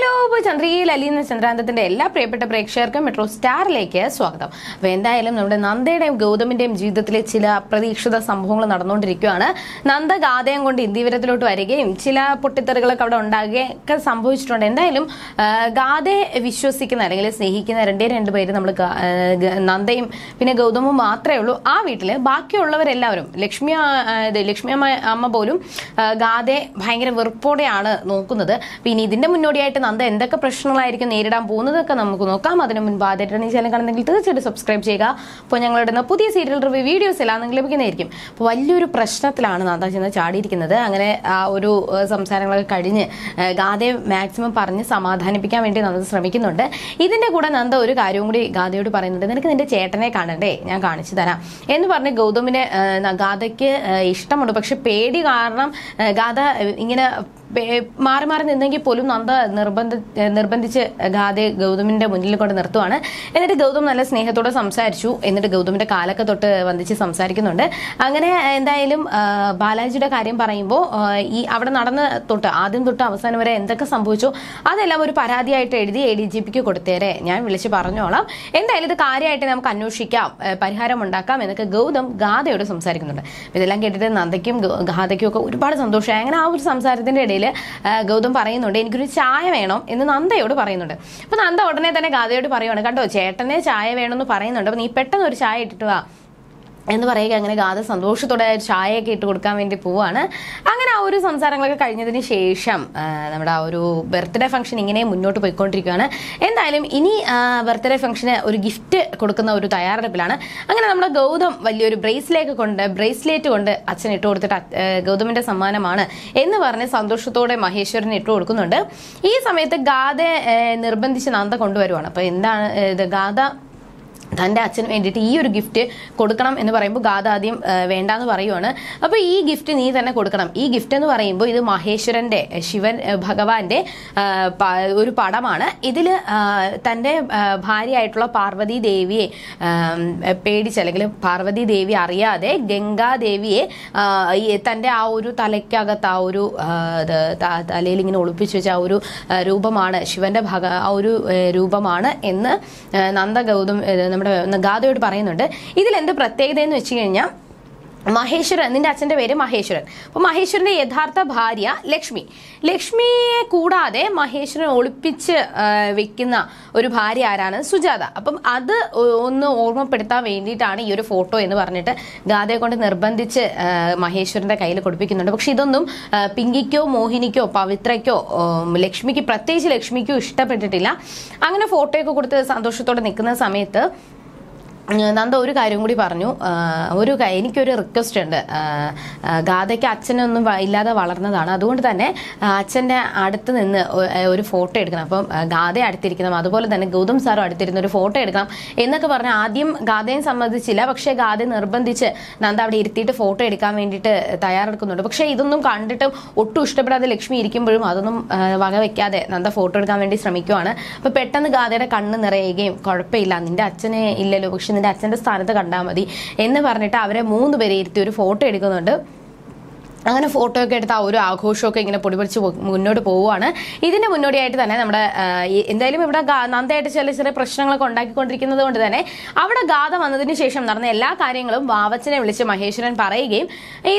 Hello, ചന്ദ്രികയിൽ അലിയുന്ന ചന്ദ്രാന്തത്തിന്റെ എല്ലാ പ്രിയപ്പെട്ട പ്രേക്ഷകർക്കും മെട്രോ സ്റ്റാറിലേക്ക് സ്വാഗതം. അപ്പോൾ എന്തായാലും നമ്മുടെ നന്ദയുടെയും ഗൗതമിന്റെയും ജീവിതത്തിലെ ചില പ്രതീക്ഷിത സംഭവങ്ങൾ നടന്നുകൊണ്ടിരിക്കുകയാണ്. നന്ദ ഗാഥയും കൊണ്ട് ഇന്ത്യവരത്തിലോട്ട് വരികയും ചില പൊട്ടിത്തെറികളൊക്കെ അവിടെ ഉണ്ടാകുകയൊക്കെ സംഭവിച്ചിട്ടുണ്ട്. എന്തായാലും ഗാഥയെ വിശ്വസിക്കുന്ന അല്ലെങ്കിൽ സ്നേഹിക്കുന്ന രണ്ടുപേര് നമ്മൾ നന്ദയും പിന്നെ ഗൗതമും മാത്രമേ ഉള്ളൂ ആ വീട്ടില്. ബാക്കിയുള്ളവരെല്ലാവരും ലക്ഷ്മി അമ്മ പോലും ഗാഥയെ ഭയങ്കര വെറുപ്പോടെയാണ് നോക്കുന്നത്. പിന്നെ ഇതിന്റെ മുന്നോടിയായിട്ട് നന്ദ എന്തൊക്കെ പ്രശ്നങ്ങളായിരിക്കും നേരിടാൻ പോകുന്നതൊക്കെ നമുക്ക് നോക്കാം. അതിനു മുൻപ് ആദ്യമായിട്ടാണ് ഈ ചാനൽ കാണുന്നെങ്കിൽ തീർച്ചയായിട്ടും സബ്സ്ക്രൈബ് ചെയ്യുക. അപ്പോൾ ഞങ്ങളുടെ പുതിയ സീരിയൽ റിവ്യൂ വീഡിയോസ് എല്ലാം നിങ്ങൾക്ക് ലഭിക്കുന്നതായിരിക്കും. അപ്പോൾ വലിയൊരു പ്രശ്നത്തിലാണ് നന്ദ ചെന്ന് ചാടിയിരിക്കുന്നത്. അങ്ങനെ ആ ഒരു സംസാരങ്ങളൊക്കെ കഴിഞ്ഞ് ഗാഥയെ മാക്സിമം പറഞ്ഞ് സമാധാനിപ്പിക്കാൻ വേണ്ടി നന്ദ ശ്രമിക്കുന്നുണ്ട്. ഇതിന്റെ കൂടെ നന്ദ ഒരു കാര്യവും കൂടി ഗാഥയോട് പറയുന്നുണ്ട്. നിനക്ക് നിന്റെ ചേട്ടനെ കാണണ്ടേ, ഞാൻ കാണിച്ചു തരാം എന്ന് പറഞ്ഞ് ഗൗതമിനെ ഗാഥയ്ക്ക് ഇഷ്ടമുണ്ട്. പക്ഷെ പേടി കാരണം ഗാഥ ഇങ്ങനെ മാറി മാറി നിന്നെങ്കിൽ പോലും നന്ദ നിർബന്ധിച്ച് ഗാഥയെ ഗൗതമിന്റെ മുന്നിൽ കൊണ്ട് നിർത്തുവാണ്. എന്നിട്ട് ഗൗതം നല്ല സ്നേഹത്തോടെ സംസാരിച്ചു. എന്നിട്ട് ഗൗതമിന്റെ കാലൊക്കെ തൊട്ട് വന്ദിച്ച് സംസാരിക്കുന്നുണ്ട്. അങ്ങനെ എന്തായാലും ബാലാജിയുടെ കാര്യം പറയുമ്പോൾ ഈ അവിടെ നടന്ന ആദ്യം തൊട്ട് അവസാനം വരെ എന്തൊക്കെ സംഭവിച്ചു അതെല്ലാം ഒരു പരാതിയായിട്ട് എഴുതി ADGPക്ക് കൊടുത്തേരെ, ഞാൻ വിളിച്ച് പറഞ്ഞോളാം. എന്തായാലും ഇത് കാര്യമായിട്ട് നമുക്ക് അന്വേഷിക്കാം, പരിഹാരം ഉണ്ടാക്കാം എന്നൊക്കെ ഗൗതം ഗാഥയോട് സംസാരിക്കുന്നുണ്ട്. ഇതെല്ലാം കേട്ടിട്ട് നന്ദയ്ക്കും ഗാഥയ്ക്കും ഒക്കെ ഒരുപാട് സന്തോഷമായി. അങ്ങനെ ആ ഒരു സംസാരത്തിന്റെ ഇടയിൽ ഗൗതം പറയുന്നുണ്ട് എനിക്കൊരു ചായ വേണം എന്ന് നന്ദയോട് പറയുന്നുണ്ട്. അപ്പൊ നന്ദ ഉടനെ തന്നെ ഗാഥയോട് പറയുവാണ്, കണ്ടോ ചേട്ടനെ ചായ വേണമെന്ന് പറയുന്നുണ്ട്, അപ്പൊ നീ പെട്ടെന്ന് ഒരു ചായ ഇട്ടിട്ട് വാ എന്ന് പറയുക. അങ്ങനെ ഗാഥ സന്തോഷത്തോടെ ചായയൊക്കെ ഇട്ട് കൊടുക്കാൻ വേണ്ടി പോവാണ്. അങ്ങനെ ആ ഒരു സംസാരങ്ങളൊക്കെ കഴിഞ്ഞതിന് ശേഷം നമ്മുടെ ആ ഒരു ബർത്ത്ഡേ ഫംഗ്ഷൻ ഇങ്ങനെ മുന്നോട്ട് പോയിക്കൊണ്ടിരിക്കുകയാണ്. എന്തായാലും ഇനി ബർത്ത്ഡേ ഫംഗ്ഷന് ഒരു ഗിഫ്റ്റ് കൊടുക്കുന്ന ഒരു തയ്യാറെടുപ്പിലാണ്. അങ്ങനെ നമ്മുടെ ഗൗതം വലിയൊരു ബ്രേസ്ലെറ്റ് കൊണ്ട് അച്ഛൻ ഇട്ട് കൊടുത്തിട്ട് ഗൗതമിന്റെ സമ്മാനമാണ് എന്ന് പറഞ്ഞ് സന്തോഷത്തോടെ മഹേശ്വരന് ഇട്ട് കൊടുക്കുന്നുണ്ട്. ഈ സമയത്ത് ഗാഥയെ നിർബന്ധിച്ച് നന്ദ കൊണ്ടുവരുവാണ്. അപ്പൊ എന്താണ് ഇത്, ഗാഥ തൻ്റെ അച്ഛന് വേണ്ടിയിട്ട് ഈ ഒരു ഗിഫ്റ്റ് കൊടുക്കണം എന്ന് പറയുമ്പോൾ ഗാഥ ആദ്യം വേണ്ടാന്ന് പറയുവാണ്. അപ്പോൾ ഈ ഗിഫ്റ്റ് നീ തന്നെ കൊടുക്കണം. ഈ ഗിഫ്റ്റ് എന്ന് പറയുമ്പോൾ ഇത് മഹേശ്വരന്റെ ശിവൻ ഭഗവാന്റെ ഒരു പടമാണ്. ഇതിൽ തൻ്റെ ഭാര്യയായിട്ടുള്ള പാർവതി ദേവിയെ പേടിച്ച് അല്ലെങ്കിൽ പാർവതി ദേവി അറിയാതെ ഗംഗാദേവിയെ തൻ്റെ ആ ഒരു തലയ്ക്കകത്ത് ആ ഒരു തലയിൽ ഇങ്ങനെ ഒളിപ്പിച്ചു വെച്ച ആ ഒരു രൂപമാണ് ശിവന്റെ ആ ഒരു രൂപമാണ് എന്ന് നന്ദ ഗൗതം നമ്മുടെ ഗാഥയോട് പറയുന്നുണ്ട്. ഇതിൽ എന്ത് പ്രത്യേകത എന്ന് വെച്ച് കഴിഞ്ഞാൽ മഹേശ്വരൻ, നിന്റെ അച്ഛന്റെ പേര് മഹേശ്വരൻ. അപ്പൊ മഹേശ്വരന്റെ യഥാർത്ഥ ഭാര്യ ലക്ഷ്മിയെ കൂടാതെ മഹേശ്വരൻ ഒളിപ്പിച്ച് വെക്കുന്ന ഒരു ഭാര്യ ആരാണ്? സുജാത. അപ്പം അത് ഒന്ന് ഓർമ്മപ്പെടുത്താൻ വേണ്ടിയിട്ടാണ് ഈ ഒരു ഫോട്ടോ എന്ന് പറഞ്ഞിട്ട് ഗാഥയെ കൊണ്ട് നിർബന്ധിച്ച് മഹേശ്വരന്റെ കയ്യിൽ കൊടുപ്പിക്കുന്നുണ്ട്. പക്ഷെ ഇതൊന്നും പിങ്കിക്കോ മോഹിനിക്കോ പവിത്രയ്ക്കോ പ്രത്യേകിച്ച് ലക്ഷ്മിക്കോ ഇഷ്ടപ്പെട്ടിട്ടില്ല. അങ്ങനെ ഫോട്ടോയൊക്കെ കൊടുത്ത് സന്തോഷത്തോടെ നിൽക്കുന്ന സമയത്ത് നന്ദ ഒരു കാര്യം കൂടി പറഞ്ഞു. എനിക്കൊരു റിക്വസ്റ്റ് ഉണ്ട്. ഗാഥയ്ക്ക് അച്ഛനൊന്നും ഇല്ലാതെ വളർന്നതാണ്, അതുകൊണ്ട് തന്നെ അച്ഛൻ്റെ അടുത്ത് നിന്ന് ഒരു ഫോട്ടോ എടുക്കണം. അപ്പം ഗാഥയെ അടുത്തിരിക്കണം, അതുപോലെ തന്നെ ഗൗതം സാറും അടുത്തിരുന്ന ഒരു ഫോട്ടോ എടുക്കണം എന്നൊക്കെ പറഞ്ഞ് ആദ്യം ഗാഥയും സമ്മതിച്ചില്ല. പക്ഷേ ഗാഥയെ നിർബന്ധിച്ച് നന്ദ അവിടെ ഇരുത്തിയിട്ട് ഫോട്ടോ എടുക്കാൻ വേണ്ടിയിട്ട് തയ്യാറെടുക്കുന്നുണ്ട്. പക്ഷേ ഇതൊന്നും കണ്ടിട്ടും ഒട്ടും ഇഷ്ടപ്പെടാതെ ലക്ഷ്മി ഇരിക്കുമ്പോഴും അതൊന്നും വകവെക്കാതെ നന്ദ ഫോട്ടോ എടുക്കാൻ വേണ്ടി ശ്രമിക്കുവാണ്. അപ്പോൾ പെട്ടെന്ന് ഗാഥയുടെ കണ്ണ് നിറയുകയും കുഴപ്പമില്ല, നിന്റെ അച്ഛനെ ഇല്ലല്ലോ, പക്ഷെ നിന്റെ അച്ഛന്റെ സ്ഥാനത്ത് കണ്ടാൽ മതി എന്ന് പറഞ്ഞിട്ട് അവരെ 3 പേരെ ഇരുത്തി ഒരു ഫോട്ടോ എടുക്കുന്നുണ്ട്. അങ്ങനെ ഫോട്ടോ ഒക്കെ എടുത്ത് ആ ഒരു ആഘോഷമൊക്കെ ഇങ്ങനെ പൊടിപിടിച്ച് മുന്നോട്ട് പോവുകയാണ്. ഇതിന്റെ മുന്നോടിയായിട്ട് തന്നെ നമ്മുടെ എന്തായാലും ഇവിടെ നന്ദയായിട്ട് ചെറിയ പ്രശ്നങ്ങളൊക്കെ ഉണ്ടാക്കിക്കൊണ്ടിരിക്കുന്നത് കൊണ്ട് തന്നെ അവിടെ ഗാഥ വന്നതിന് ശേഷം നടന്ന എല്ലാ കാര്യങ്ങളും വാവച്ചനെ വിളിച്ച് മഹേശ്വരൻ പറയുകയും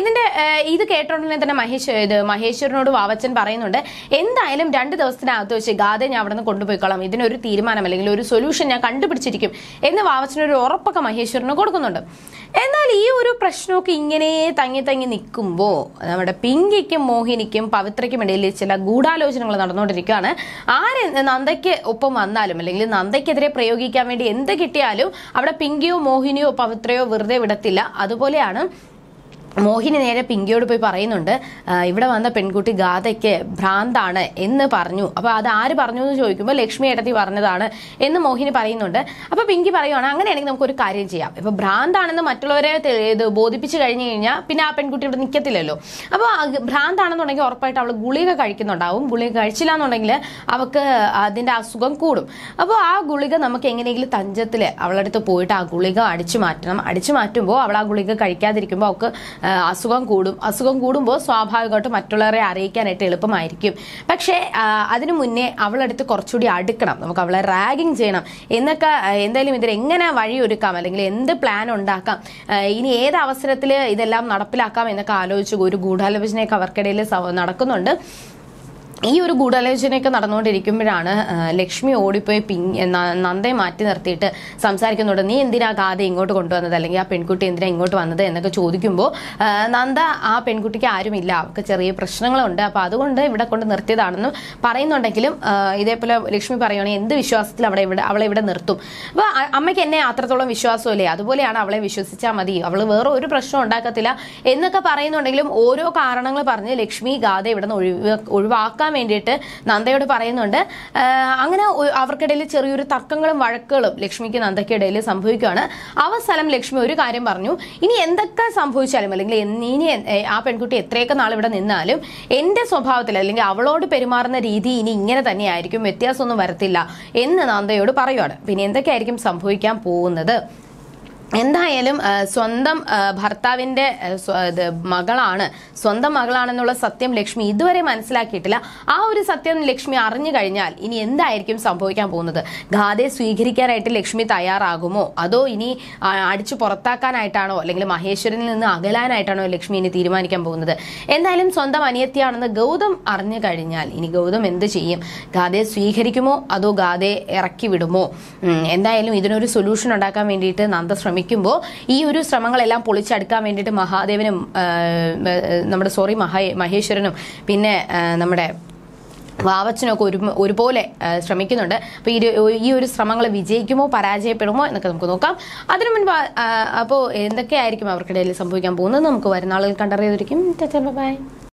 ഇത് കേട്ടോണ്ടേ തന്നെ മഹേശ്വരനോട് വാവച്ചൻ പറയുന്നുണ്ട്, എന്തായാലും 2 ദിവസത്തിനകത്ത് വെച്ച് ഗാഥയെ ഞാൻ അവിടെ നിന്ന് കൊണ്ടുപോയിക്കോളാം, ഇതിനൊരു തീരുമാനം അല്ലെങ്കിൽ ഒരു സൊല്യൂഷൻ ഞാൻ കണ്ടുപിടിച്ചിരിക്കും എന്ന് വാവച്ചനൊരു ഉറപ്പൊക്കെ മഹേശ്വരന് കൊടുക്കുന്നുണ്ട്. എന്നാൽ ഈ ഒരു പ്രശ്നമൊക്കെ ഇങ്ങനെ തങ്ങി നിൽക്കുമ്പോൾ നമ്മുടെ പിങ്കിക്കും മോഹിനിക്കും പവിത്രയ്ക്കും ഇടയിൽ ചില ഗൂഢാലോചനകൾ നടന്നുകൊണ്ടിരിക്കുകയാണ്. നന്ദയ്ക്ക് ഒപ്പം വന്നാലും അല്ലെങ്കിൽ നന്ദയ്ക്കെതിരെ പ്രയോഗിക്കാൻ വേണ്ടി എന്ത് കിട്ടിയാലും അവിടെ പിങ്കിയോ മോഹിനിയോ പവിത്രയോ വെറുതെ വിടത്തില്ല. അതുപോലെയാണ് മോഹിനി നേരെ പിങ്കിയോട് പോയി പറയുന്നുണ്ട്, ഇവിടെ വന്ന പെൺകുട്ടി ഗാഥയ്ക്ക് ഭ്രാന്താണ് എന്ന് പറഞ്ഞു. അപ്പൊ അത് ആര് പറഞ്ഞു എന്ന് ചോദിക്കുമ്പോൾ ലക്ഷ്മി ഏട്ടത്തി പറഞ്ഞതാണ് എന്ന് മോഹിനി പറയുന്നുണ്ട്. അപ്പൊ പിങ്കി പറയുവാണ്, അങ്ങനെയാണെങ്കിൽ നമുക്കൊരു കാര്യം ചെയ്യാം, ഇപ്പൊ ഭ്രാന്താണെന്ന് മറ്റുള്ളവരെ ബോധിപ്പിച്ചു കഴിഞ്ഞു കഴിഞ്ഞാൽ പിന്നെ ആ പെൺകുട്ടി ഇവിടെ നിൽക്കത്തില്ലല്ലോ. അപ്പോൾ ഭ്രാന്താണെന്നുണ്ടെങ്കിൽ ഉറപ്പായിട്ട് അവൾ ഗുളിക കഴിക്കുന്നുണ്ടാവും. ഗുളിക കഴിച്ചില്ല എന്നുണ്ടെങ്കിൽ അവൾക്ക് അതിന്റെ അസുഖം കൂടും. അപ്പോൾ ആ ഗുളിക നമുക്ക് എങ്ങനെയെങ്കിലും തഞ്ചത്തിൽ അവളുടെ അടുത്ത് പോയിട്ട് ആ ഗുളിക അടിച്ചു മാറ്റണം. അടിച്ചു മാറ്റുമ്പോൾ അവൾ ആ ഗുളിക കഴിക്കാതിരിക്കുമ്പോൾ അവൾക്ക് അസുഖം കൂടുമ്പോൾ സ്വാഭാവികമായിട്ടും മറ്റുള്ളവരെ അറിയിക്കാനായിട്ട് എളുപ്പമായിരിക്കും. പക്ഷേ അതിനു മുന്നേ അവളടുത്ത് കുറച്ചുകൂടി അടുക്കണം, നമുക്ക് അവളെ റാഗിങ് ചെയ്യണം എന്നൊക്കെ, എന്തായാലും ഇതിൽ എങ്ങനെ വഴിയൊരുക്കാം അല്ലെങ്കിൽ എന്ത് പ്ലാൻ ഉണ്ടാക്കാം, ഇനി ഏത് അവസരത്തിൽ ഇതെല്ലാം നടപ്പിലാക്കാം എന്നൊക്കെ ആലോചിച്ച് ഒരു ഗൂഢാലോചനയൊക്കെ അവർക്കിടയിൽ നടക്കുന്നുണ്ട്. ഈ ഒരു ഗൂഢാലോചനയൊക്കെ നടന്നുകൊണ്ടിരിക്കുമ്പോഴാണ് ലക്ഷ്മി ഓടിപ്പോയി നന്ദയെ മാറ്റി നിർത്തിയിട്ട് സംസാരിക്കുന്നുണ്ട്. നീ എന്തിനാ ഗാഥ ഇങ്ങോട്ട് കൊണ്ടുവന്നത്, അല്ലെങ്കിൽ ആ പെൺകുട്ടി എന്തിനാ ഇങ്ങോട്ട് വന്നത് എന്നൊക്കെ ചോദിക്കുമ്പോൾ നന്ദ ആ പെൺകുട്ടിക്ക് ആരുമില്ല, അവർക്ക് ചെറിയ പ്രശ്നങ്ങളുണ്ട്, അപ്പൊ അതുകൊണ്ട് ഇവിടെ കൊണ്ട് നിർത്തിയതാണെന്ന് പറയുന്നുണ്ടെങ്കിലും ഇതേപോലെ ലക്ഷ്മി പറയുകയാണെങ്കിൽ എന്ത് വിശ്വാസത്തിൽ അവളെ ഇവിടെ നിർത്തും, അപ്പൊ അമ്മയ്ക്ക് എന്നെ അത്രത്തോളം വിശ്വാസമല്ലേ, അതുപോലെയാണ് അവളെ വിശ്വസിച്ചാൽ മതി, അവള് വേറെ ഒരു പ്രശ്നം ഉണ്ടാക്കത്തില്ല എന്നൊക്കെ പറയുന്നുണ്ടെങ്കിലും ഓരോ കാരണങ്ങൾ പറഞ്ഞ് ലക്ഷ്മി ഗാഥ ഇവിടെ നിന്ന് ഒഴിവാക്കാൻ വേണ്ടിയിട്ട് നന്ദയോട് പറയുന്നുണ്ട്. അങ്ങനെ അവർക്കിടയിൽ ചെറിയൊരു തർക്കങ്ങളും വഴക്കുകളും ലക്ഷ്മിക്ക് നന്ദയ്ക്കിടയിൽ സംഭവിക്കുകയാണ്. അവസാനം ലക്ഷ്മി ഒരു കാര്യം പറഞ്ഞു, ഇനി എന്തൊക്കെ സംഭവിച്ചാലും അല്ലെങ്കിൽ ഇനി ആ പെൺകുട്ടി എത്രയൊക്കെ നാൾ ഇവിടെ നിന്നാലും എന്റെ സ്വഭാവത്തിൽ അല്ലെങ്കിൽ അവളോട് പെരുമാറുന്ന രീതി ഇനി ഇങ്ങനെ തന്നെയായിരിക്കും, വ്യത്യാസമൊന്നും വരത്തില്ല എന്ന് നന്ദയോട് പറയുവാണ്. പിന്നെ എന്തൊക്കെയായിരിക്കും സംഭവിക്കാൻ പോകുന്നത്? എന്തായാലും സ്വന്തം ഭർത്താവിന്റെ സ്വന്തം മകളാണെന്നുള്ള സത്യം ലക്ഷ്മി ഇതുവരെ മനസ്സിലാക്കിയിട്ടില്ല. ആ ഒരു സത്യം ലക്ഷ്മി അറിഞ്ഞു കഴിഞ്ഞാൽ ഇനി എന്തായിരിക്കും സംഭവിക്കാൻ പോകുന്നത്? ഗാഥയെ സ്വീകരിക്കാനായിട്ട് ലക്ഷ്മി തയ്യാറാകുമോ, അതോ ഇനി അടിച്ചു പുറത്താക്കാനായിട്ടാണോ അല്ലെങ്കിൽ മഹേശ്വരനിൽ നിന്ന് അകലാനായിട്ടാണോ ലക്ഷ്മി ഇനി തീരുമാനിക്കാൻ പോകുന്നത്? എന്തായാലും സ്വന്തം അനിയത്തിയാണെന്ന് ഗൗതം അറിഞ്ഞു കഴിഞ്ഞാൽ ഇനി ഗൗതം എന്ത് ചെയ്യും? ഗാഥയെ സ്വീകരിക്കുമോ അതോ ഗാഥയെ ഇറക്കി വിടുമോ? എന്തായാലും ഇതിനൊരു സൊല്യൂഷൻ ഉണ്ടാക്കാൻ വേണ്ടിയിട്ട് നന്ദ ശ്രമിക്കുമ്പോൾ ഈ ഒരു ശ്രമങ്ങളെല്ലാം പൊളിച്ചടുക്കാൻ വേണ്ടിയിട്ട് മഹാദേവനും മഹേശ്വരനും പിന്നെ നമ്മുടെ വാവച്ചനൊക്കെ ഒരുപോലെ ശ്രമിക്കുന്നുണ്ട്. അപ്പൊ ഈ ഒരു ശ്രമങ്ങൾ വിജയിക്കുമോ പരാജയപ്പെടുമോ എന്നൊക്കെ നമുക്ക് നോക്കാം. അതിനു മുൻപ് അപ്പോൾ എന്തൊക്കെയായിരിക്കും അവർക്കിടയിൽ സംഭവിക്കാൻ പോകുന്നത് നമുക്ക് വരുന്ന ആളുകൾ കണ്ടറിയാതിരിക്കും. ബൈ.